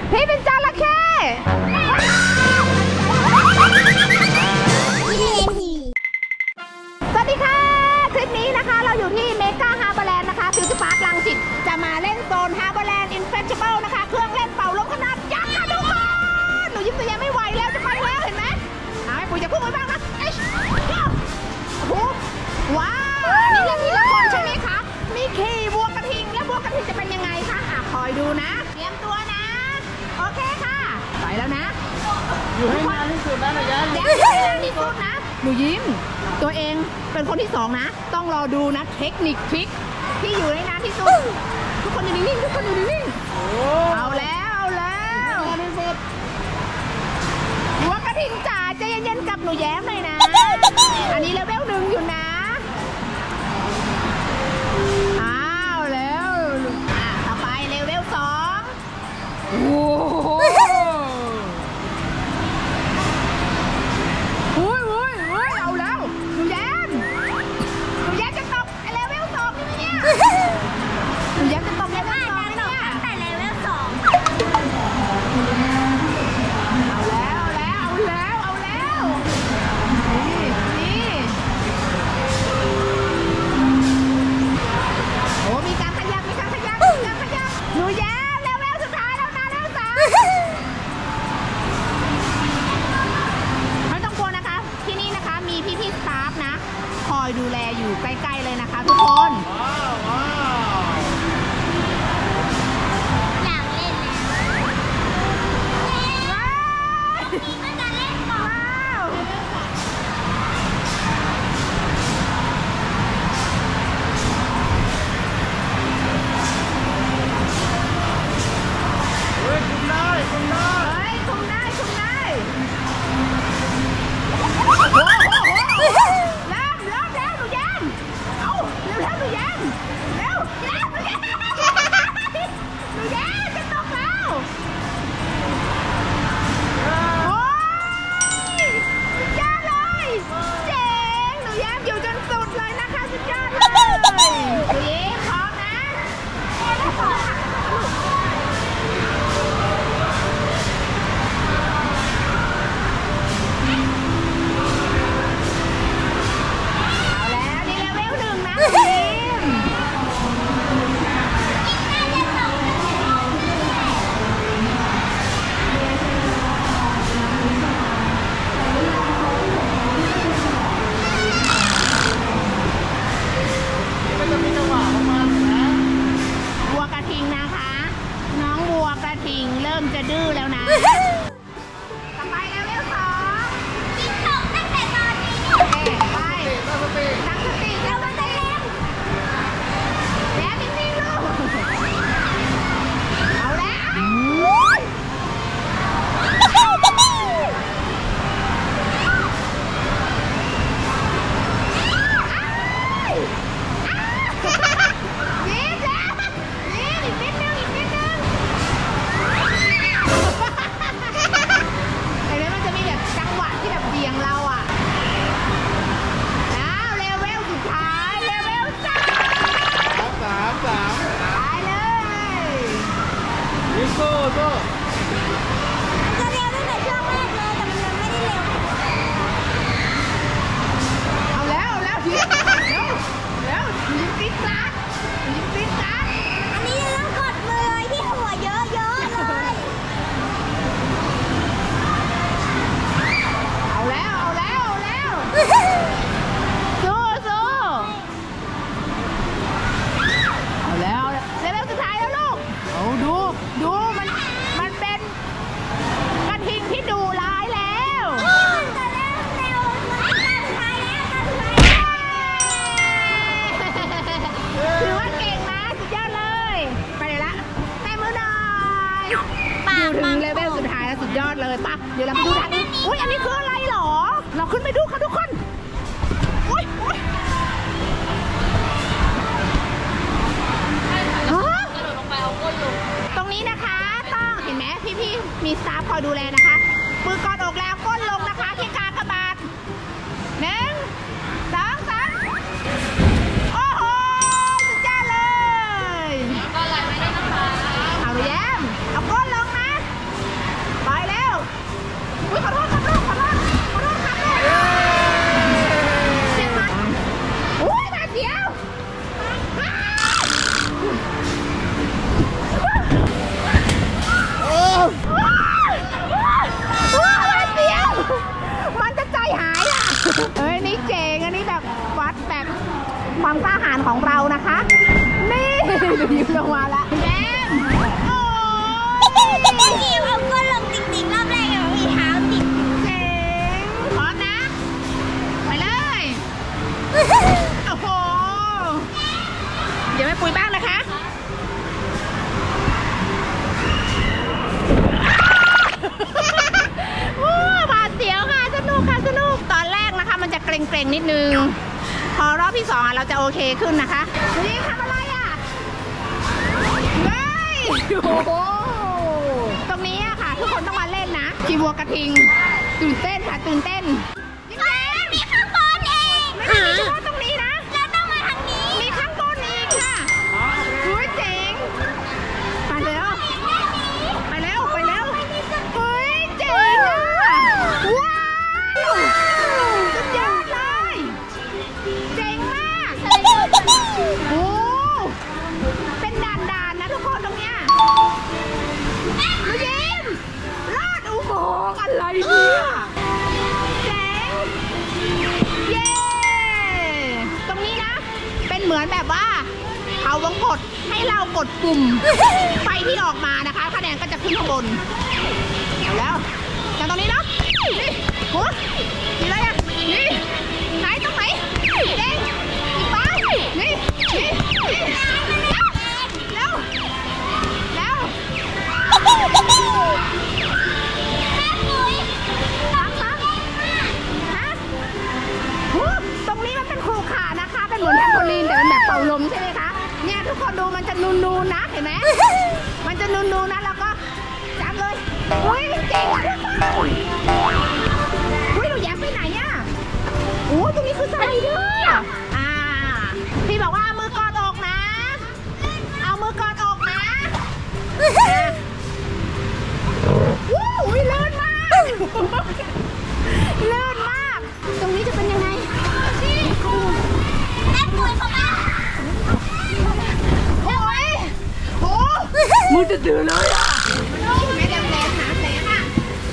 พี่เป็นจระเข้สวัสดีค่ะคลิปนี้นะคะเราอยู่ที่เมกาฮาร์เบอร์แลนด์นะคะฟิวเจอร์พาร์ครังสิตจะมาเล่นโซนฮาร์เบอร์แลนด์อินเฟสติวัลนะคะเครื่องเล่นเป่าลมขนาดยักษ์ค่ะทุกคนหนูยิ้มตัวยังไม่ไหวแล้วจะไปแล้วเห็นไหมให้ปุ๋ยจะพุ่งไปบ้างนะโอ้โหว้าวนี่เรื่องนี้ละครใช่ไหมคะมีขี่วัวกระทิงและวัวกระทิงจะเป็นยังไงคะคอยดูนะเตรียมตัวนะโอเคค่ะไปแล้วนะอยู่ให้นานที่สุดนะหนูยิ้มให้นานที่สุดนะหนูยิ้มตัวเองเป็นคนที่2นะต้องรอดูนะเทคนิคทริคที่อยู่ในนานที่สุดทุกคนอยู่นิ่งๆทุกคนอยู่นิ่งๆเอาแล้ววัวกระทิงจ๋าใจเย็นๆกับหนูแย้มหน่อยนะอันนี้เลเวล1อยู่นะต่อไปเลเวล2โอ้โหเอาแล้วหนูแย้มจะตกเลเวล2นี่ไหมเนี่ยหนูแย้มจะตกเลเวล2นี่เนี่ยแต่เลเวล2เอาแล้วนี่โอ้มีการขยับหนูแย้มเลเวลสุดท้ายแล้วนะเลเวล3ไม่ต้องกลัวนะคะที่นี่นะคะมีพี่สตาฟนะคอยดูแลอยู่ใกล้ๆเลยนะคะทุกคนอยากเล่นจะดื้อแล้วนะต่อไปเลเวล2กินตกตั้งแต่ตอนนี้ไปตั้งสติแล้วมันจะเล่นแล้วนิ่งๆลูกเอาแล้วจะเร็วตั้งแต่ช่วงแรกเลยแต่มันยังไม่ได้เร็วเอาแล้วยิ้มติ๊กซัดอันนี้ต้องกดมือที่หัวเยอะเลยเอาแล้วสู้เอาแล้วเลเวลสุดท้ายแล้วลูกเอาดูมันเป็นกระทิงที่ดุร้ายแล้วถือว่าเก่งนะสุดยอดเลยไปเลยละแต้มมือหน่อยอยู่ถึงเลเวลสุดท้ายแล้วสุดยอดเลยปะเดี๋ยวเราไปดูทันอุ้ยอันนี้คืออะไรหรอเราขึ้นไปดูค่ะทุกคนอุ้ยตรงนี้นะคะต้องเห็นไหมพี่มีสตาฟคอยดูแลนะคะมือกอดอกแล้วก้นลงนะคะที่กากบาท1 2 3โอ้โหสุดยอดเลยก็ไหลไม่ได้นะคะเอาแย้มเอาก้นลงนะลงมาละแดงโอ้ยพี่เอาก้นลงติ๊งๆรอบแรกยังมีเท้าติดเจ๋งพร้อมนะไปเลยโอ้โหเดี๋ยวแม่ปุ๋ยบ้างนะคะบาดเสียวค่ะสนุกค่ะสนุกตอนแรกนะคะมันจะเกรงๆนิดนึงพอรอบที่2เราจะโอเคขึ้นนะคะนี่ทำอะไรอ่ะเฮ้ยโอ้โหตรงนี้อะค่ะทุกคนต้องมาเล่นนะชีวัวกระทิงตื่นเต้นค่ะตื่นเต้นยิ้มแย้มมีข้างบนเองไม่ได้มีเฉพาะตรงนี้นะเราต้องมาทางนี้มีข้างบนอีกค่ะอุ้ยเจ๋งไปแล้วไปแล้วไปแล้วเฮ้ยเจ๋งอ่ะว้าวสุดยอดเลยเจ๋งมากโอ้เป็นด่านๆนะทุกคนตรงเนี้ยดูยิ้มลอดอุโมงค์อะไรเนี่ยเจ๋งเย้ตรงนี้นะเป็นเหมือนแบบว่าเขาวงกดให้เรากดปุ่มไฟที่ออกมานะคะคะแนนก็จะขึ้นข้างบนเอาแล้วจากตรงนี้เนาะนี่หัวนี่อะไรอ่ะนี่ไหนตรงไหนแดงสีฟ้านี่แล้วตรงนี้มันเป็นขรุขระนะคะเป็นเหมือนแทมโพลีนแต่เป็นแบบเป่าลมใช่ไหมคะเนี่ยทุกคนดูมันจะนูนๆนะเห็นไหมมันจะนูนๆนะแล้วก็จับเลยอุ้ยเจ๋งอ่ะอุ้ยหนูแย้มไปไหนเนี่ยโอ้ตรงนี้คือสไลเดอร์พี่บอกว่าเอามือกอดอกนะเอามือกอดอกนะวู้ยลื่นมากลื่นมากตรงนี้จะเป็นยังไงแม่ปุ๋ยเขามาโอ้ยโอ้มือจะตื่นเลยอ่ะไม่แรงหาแสงอ่ะ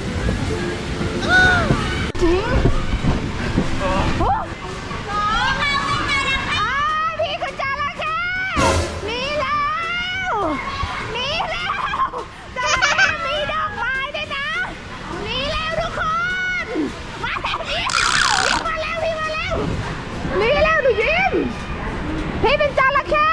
พี่คือจระเข้หนีแล้วหนีแล้วจระเข้มีดอกไม้ด้วยนะหนีแล้วทุกคนมาแล้วพี่มาแล้วพี่มาแล้วหนีแล้วดูยิ้มพี่เป็นจระเข้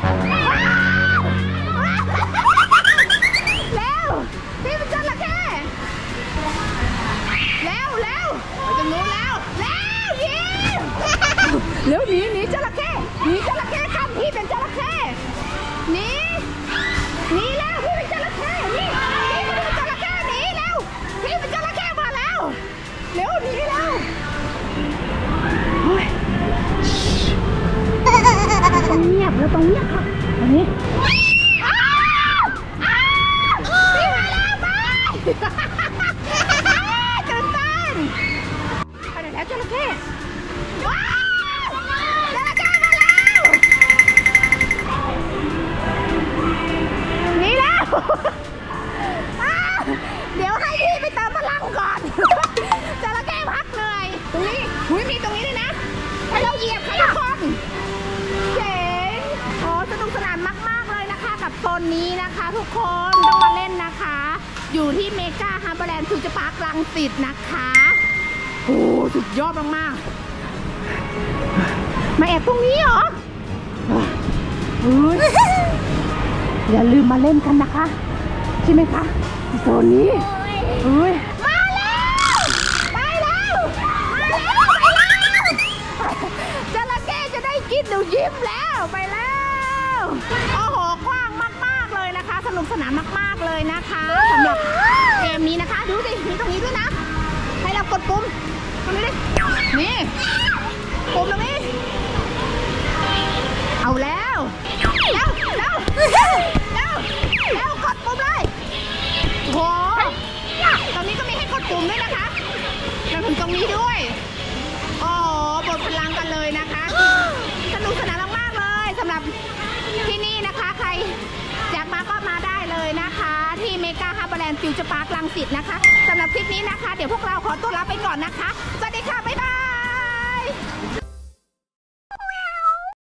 แล้วพี่เป็นจระเข้แล้วไปตรงนู้นแล้วยิ้มแล้วหนีจระเข้หนีจระเข้กันพี่เป็นจระเข้หนีแล้วพี่เป็นจระเข้นี่เป็นจระเข้หนีแล้วพี่เป็นจระเข้มาแล้วเร็วหนีแล้วต้องเงียบแล้วต้องเงียบค่ะตรงนี้พี่มาแล้วไปตื่นเต้นไปไหนแล้วจระเข้ว้าวจระเข้มาแล้วหนีแล้วเดี๋ยวให้พี่ไปเติมพลังก่อนจระเข้พักเหนื่อยตรงนี้มีตรงนี้ด้วยนะให้เราเหยียบค่ะทุกคนเจ๋งโอ้สนุกสนานมากๆเลยนะคะกับโซนนี้นะคะทุกคนต้องมาเล่นนะคะอยู่ที่เมกาฮาร์เบอร์แลนด์ฟิวเจอร์พาร์ครังสิตนะคะโอ้สุดยอดมากๆมาแอบตรงนี้เหรออย่าลืมมาเล่นกันนะคะใช่ไหมคะโซนนี้มาแล้วไปแล้วจระเข้จะได้กินหนูยิ้มแล้วไปแล้วโอ้โหกว้างมากๆเลยนะคะสนุกสนานมากๆเลยนะคะสำหรับเกมนี้นะคะดูสิมีตรงนี้ด้วยนะให้เรากดปุ่มตรงนี้ดินี่ปุ่มตรงนี้เอาแล้วกดปุ่มเลยโหตรงนี้ก็มีให้กดปุ่มด้วยนะคะแล้วถึงตรงนี้ด้วยโอ้บดพลังกันเลยนะคะสนุกสนานมากๆเลยสำหรับที่นี่นะคะใครอยากมาก็มาได้เลยนะคะที่เมกาฮาร์เบอร์แลนด์ฟิวเจอร์พาร์ครังสิตนะคะสำหรับคลิปนี้นะคะเดี๋ยวพวกเราขอตัวลาไปก่อนนะคะสวัสดีค่ะบ๊ายบาย